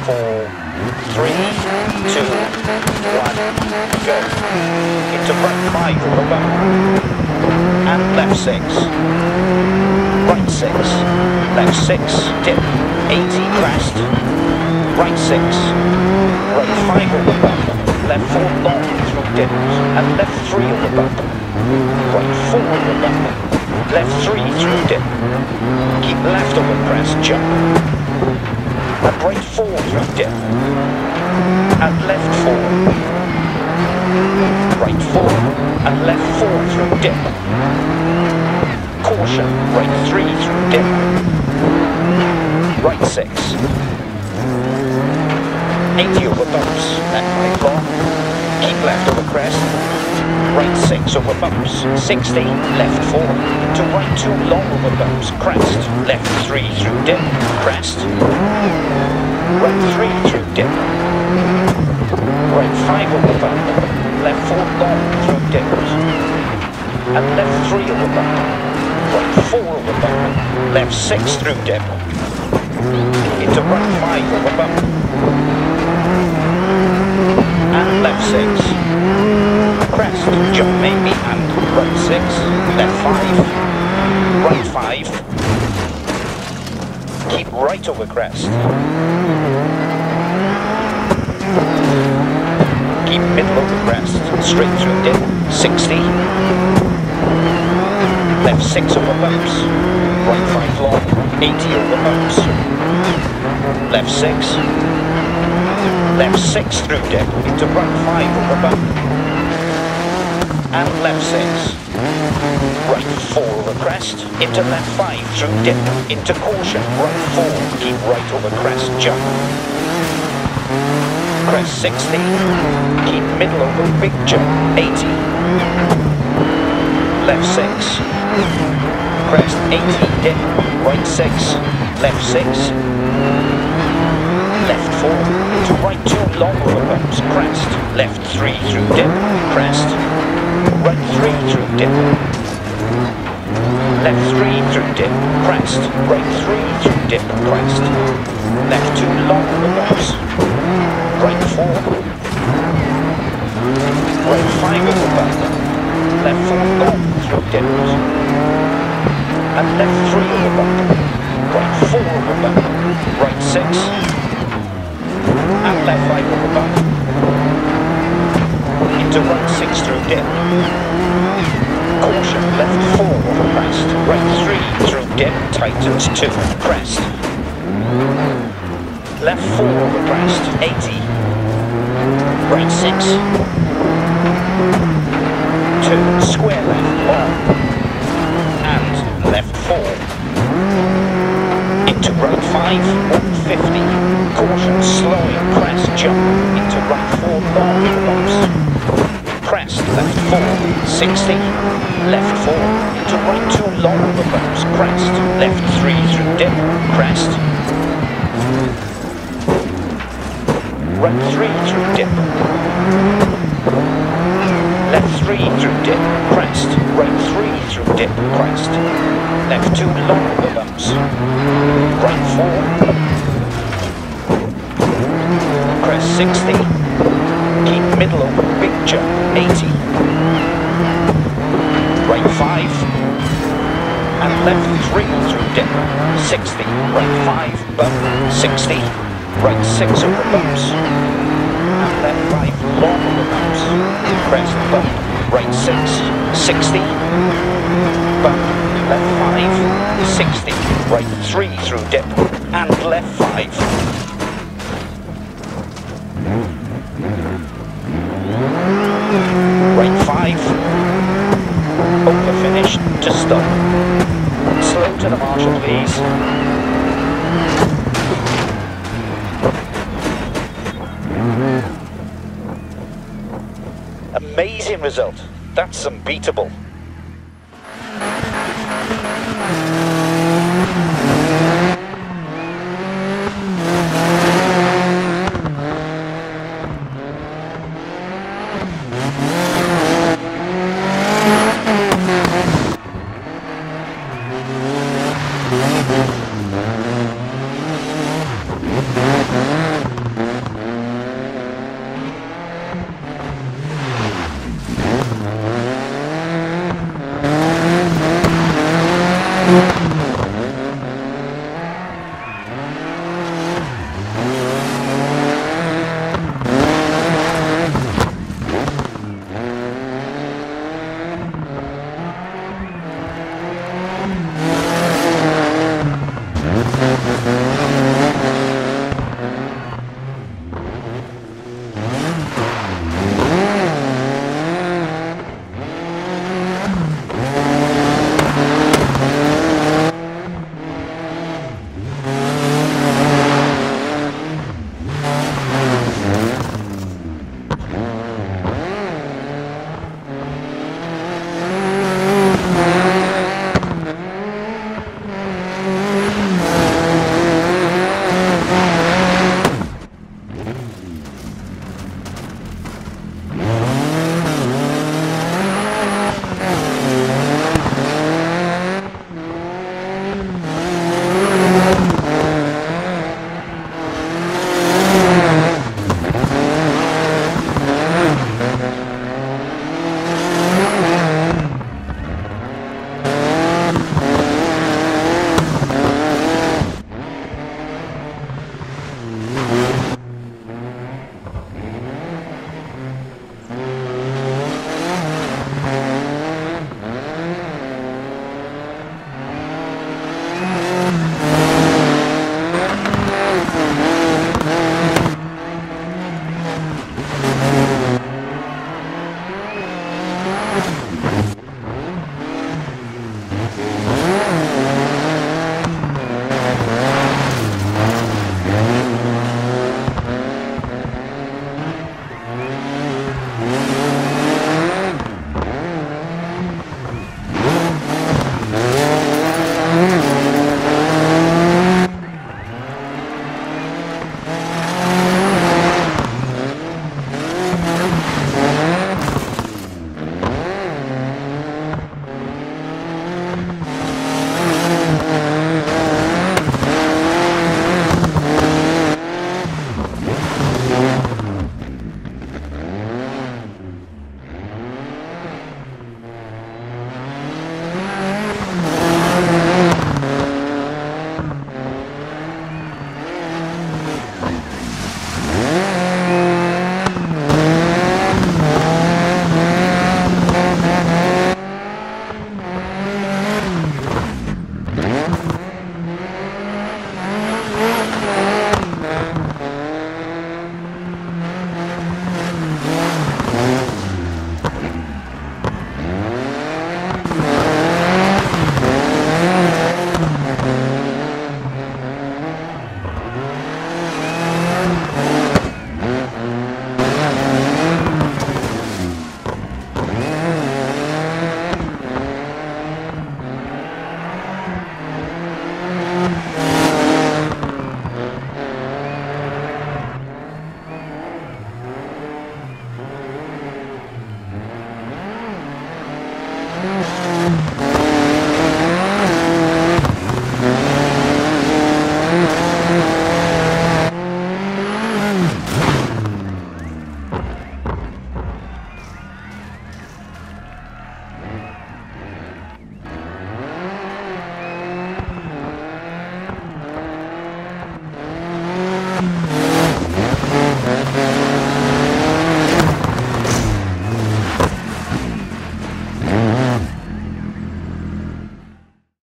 4, 3, 2, 1, go. Into right 5 over bump. And left 6. Right 6. Left 6, dip. 80 crest. Right 6. Right 5 over bump. Left 4 long through dip. And left 3 over bump. Right 4 over bump. Left 3 through dip. Keep left over crest, jump. And right 4 through dip. And left 4. Right 4 and left 4 through dip. Caution, right 3 through dip. Right 6. 80 over bumps, left 5 long. Keep left over crest. Right 6 over bumps, 60, left 4. To right 2 long over bumps, crest. Left 3 through dip, crest. Right 3 through dip. Right 5 over bump. Left 4 long through dip. And left 3 over bump. Right 4 over bump. Left 6 through dip. Into right 5 over bump. And left 6. Crest, jump maybe, and right 6. Left 5. Right 5. Keep right over crest. Keep middle over crest, straight through dip, 60. Left 6 over bumps, right 5 long, 80 over bumps. Left 6. Left 6 through dip, into right 5 over bump. And left 6. Right 4 over crest, into left 5 through dip, into caution, right 4, keep right over crest, jump. Crest 60, keep middle over big jump, 80. Left 6. Crest 80, dip, right 6, left 6. Left 4, to right 2 long over bumps, crest. Left 3 through dip, crest. Right 3 through dip. Left 3 through dip, crest. Right 3 through dip, crest. Left 2 long over bumps. Right 4. Right 5 over bump. Left 4 long through dip. And left 3 over bump. Right 4 over bump. Right 6. And left 5 over bump. Into right 6 through dip. Caution, left 4 over crest. Right 3 through dip, tightens 2, crest. Left 4 over crest, 80. Right 6. 2, square left, long. And left 4. Into right 5, 150. Caution, slowing, crest, jump. Into right 4, long over bumps. Crest, left 4, 60. Left 4. Into right 2, long over bumps. Crest. Left 3 through dip. Crest. Right 3 through dip. Left 3 through dip, crest. Right 3 through dip, crest. Left 2 long over bumps. Right 4. Crest 60. Keep middle over big jump, 80. Right 5. And left 3 through dip, 60. Right 5, bump, 60. Right 6 over bumps. And left 5 long over bumps. Crest bump. Right 6, 60. Bump. Left 5, 60. Right 3 through dip. And left 5. Right 5. Over finish to stop. Slow to the marshal, please. Amazing result. That's unbeatable.